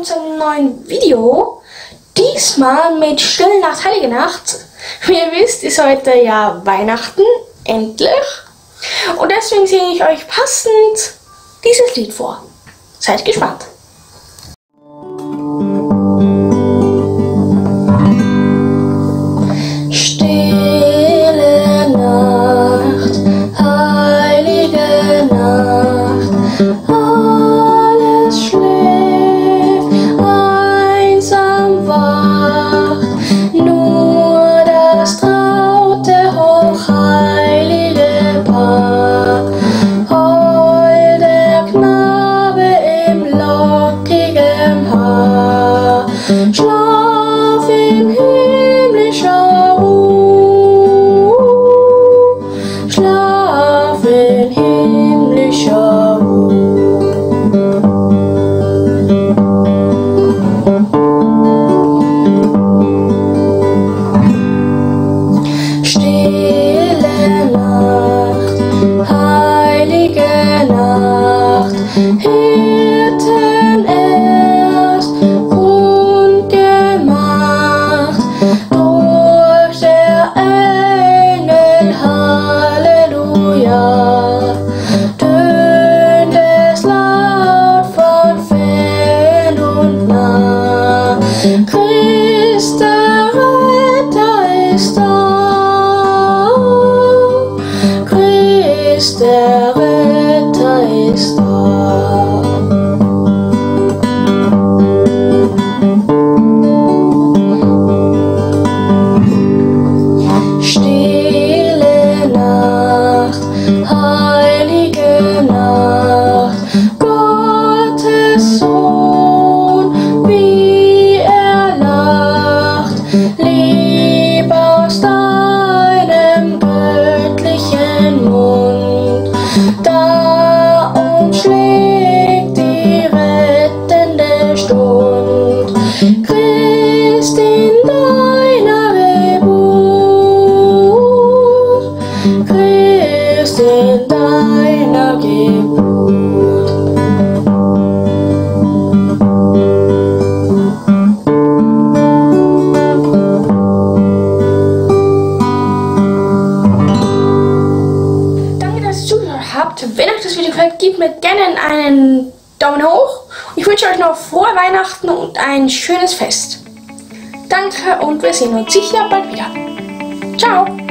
unserem neuen Video. Diesmal mit Stille Nacht, heilige Nacht. Wie ihr wisst, ist heute ja Weihnachten, endlich. Und deswegen singe ich euch passend dieses Lied vor. Seid gespannt. Stille Nacht, heilige Nacht, alles schläft, einsam wacht, nur das traute, hochheilige Paar. Heul der Knabe im lockigen Haar, schlaf in himmlischer Ruhe, schlaf in himmlischer Ruhe. Stille Nacht, heilige Nacht, Hirten erst kundgemacht durch der Engel Halleluja, tönt es laut von fern und nah. Christ der Retter ist da, Christ der Retter ist da. Stille Nacht, heilige Nacht, Gottes Sohn, wie er lacht, lieb aus deinem göttlichen Mund, da umschlägt die rettende Stund. Christ in deiner Geburt, Christ in deiner Geburt. Danke, dass ihr zugehört habt. Wenn euch das Video gefällt, gebt mir gerne einen Daumen hoch. Ich wünsche euch noch frohe Weihnachten und ein schönes Fest. Danke und wir sehen uns sicher bald wieder. Ciao!